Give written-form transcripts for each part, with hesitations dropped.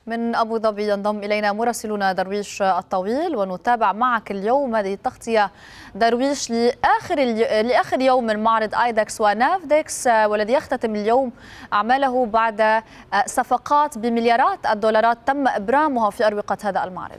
من أبو ظبي ينضم إلينا مراسلنا درويش الطويل، ونتابع معك اليوم هذه التغطية درويش لآخر يوم من معرض آيدكس ونافدكس، والذي يختتم اليوم أعماله بعد صفقات بمليارات الدولارات تم إبرامها في أروقة هذا المعرض.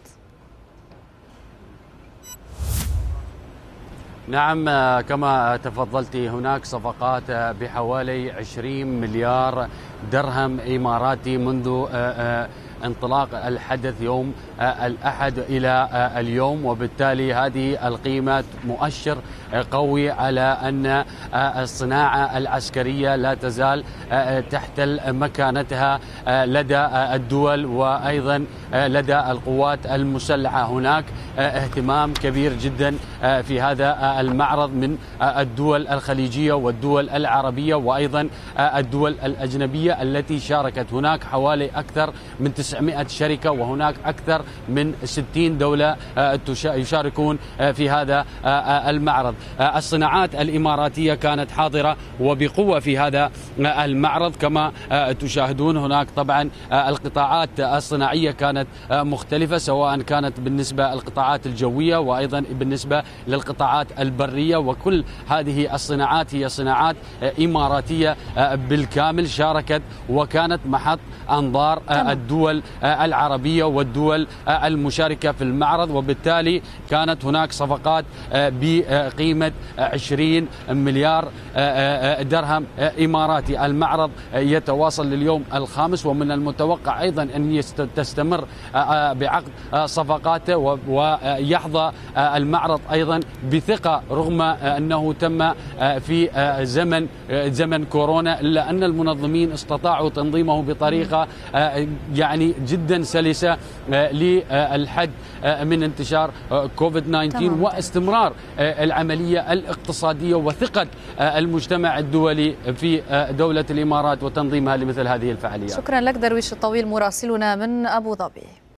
نعم، كما تفضلت هناك صفقات بحوالي 20 مليار درهم إماراتي منذ انطلاق الحدث يوم الأحد إلى اليوم، وبالتالي هذه القيمة مؤشر قوي على أن الصناعة العسكرية لا تزال تحتل مكانتها لدى الدول وأيضا لدى القوات المسلحة. هناك اهتمام كبير جدا في هذا المعرض من الدول الخليجية والدول العربية وأيضا الدول الأجنبية التي شاركت. هناك حوالي أكثر من 900 شركة وهناك أكثر من 60 دولة يشاركون في هذا المعرض. الصناعات الإماراتية كانت حاضرة وبقوة في هذا المعرض كما تشاهدون. هناك طبعا القطاعات الصناعية كانت مختلفة، سواء كانت بالنسبة للقطاعات الجوية وأيضا بالنسبة للقطاعات البرية، وكل هذه الصناعات هي صناعات إماراتية بالكامل شاركت وكانت محط أنظار الدول العربية والدول المشاركة في المعرض، وبالتالي كانت هناك صفقات بقيمة 20 مليار درهم إماراتي. المعرض يتواصل لليوم الخامس، ومن المتوقع أيضا أن تستمر بعقد صفقاته، ويحظى المعرض أيضا بثقة رغم أنه تم في زمن كورونا، إلا أن المنظمين استطاعوا تنظيمه بطريقة يعني جدا سلسة للحد من انتشار كوفيد-19 واستمرار العملية الاقتصادية وثقة المجتمع الدولي في دولة الإمارات وتنظيمها لمثل هذه الفعاليات. شكرا لك درويش الطويل مراسلنا من أبو ظبي.